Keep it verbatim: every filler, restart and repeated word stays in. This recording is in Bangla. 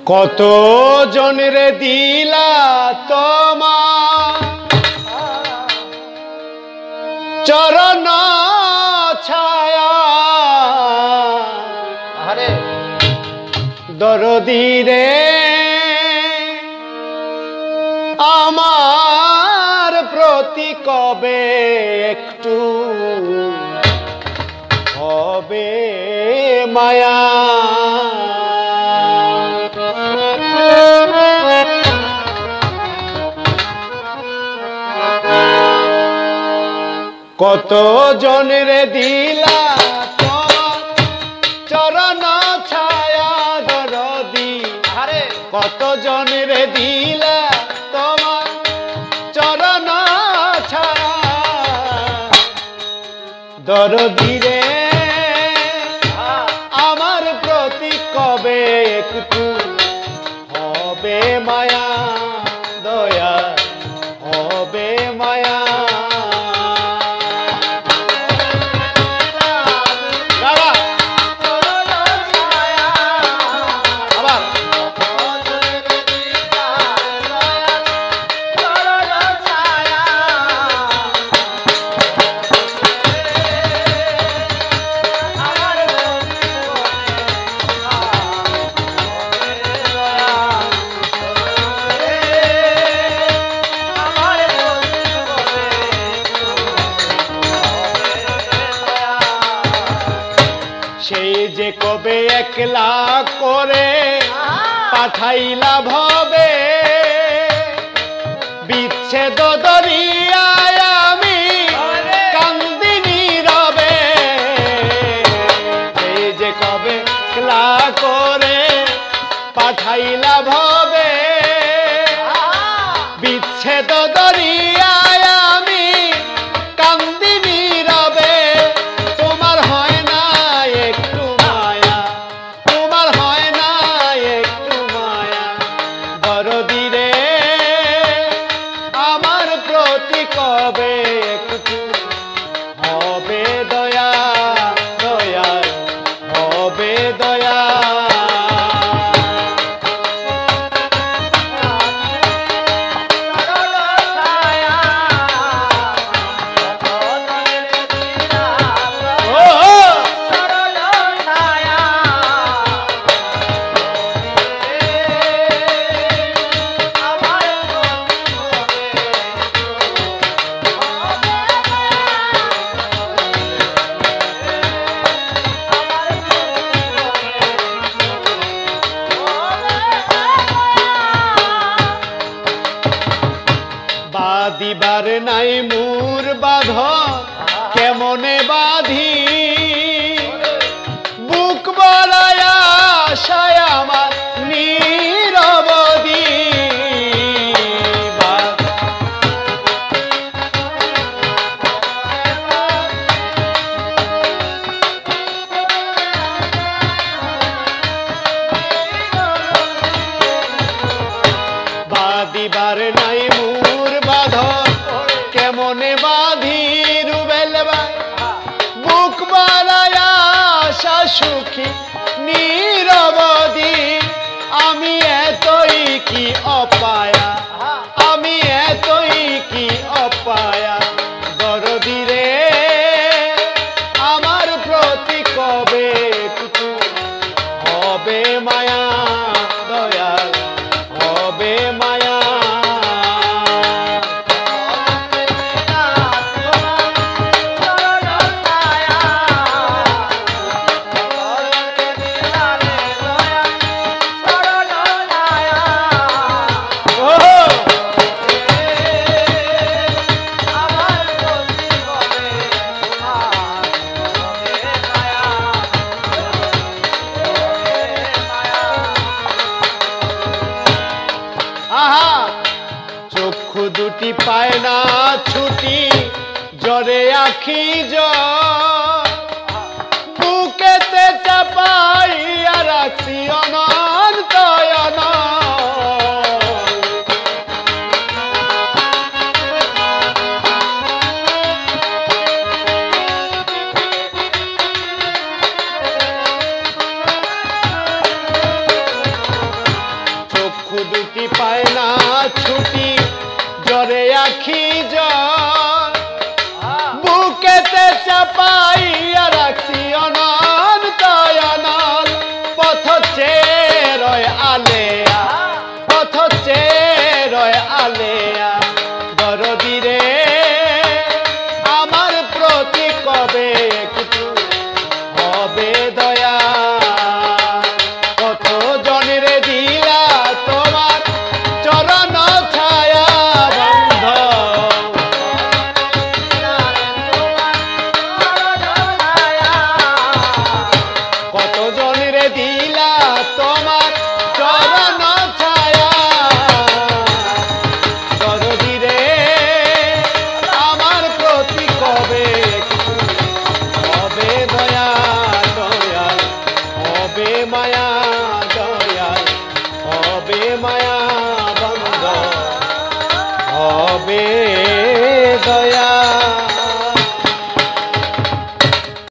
কত জনরে দিলা তোমার চরণ ছায়া আরে দরদি রে আমার প্রতি কবে একটু হবে মায়া কত জনরে দিলা তোমার চরণ ছায়া দরদি আরে কত জনরে দিলা তোমার চরণ ছায়া দরদি রে আমার প্রতি কবে একটু হবে মায়া দয়া হবে মায়া সেই যে কবে একলা করে পাঠাইলা ভবে বিচ্ছেদ দরিয়ায় আমি কান্দিনি রবে সেই যে কবে একলা করে পাঠাইলা ভবে বিচ্ছেদ দরিয়ায় আমি কান্দিনি রবে তোমার হয় না একটু মায়া তোমার হয় না একটু মায়া দরদি রে আমার প্রতি কবে একটু হবে দয়া দয়া হবে দয়া বাদিবার নাই মুর বাঁধ কেমনে বাঁধি বুক বলায়া আশায় আমার নীরবদি বাদিবার নাই মুর বাঁধ কেমনে বাঁধি রুবেল ভাই বুক বাড়ায়া আশা সুখী নীরবদি আমি এতই কি অপায়া আমি এতই কি অপায়া দরদি রে আমার প্রতি কবে একটু হবে মায়া দয়া হবে মায়া চক্ষু দুটি পায় না ছুটি জ্বরে আখি জ্বর বুকেতে চাপাইয়া রাখছি অনন্ত মায়া দয়াল হবে মায়া বন্ধ হবে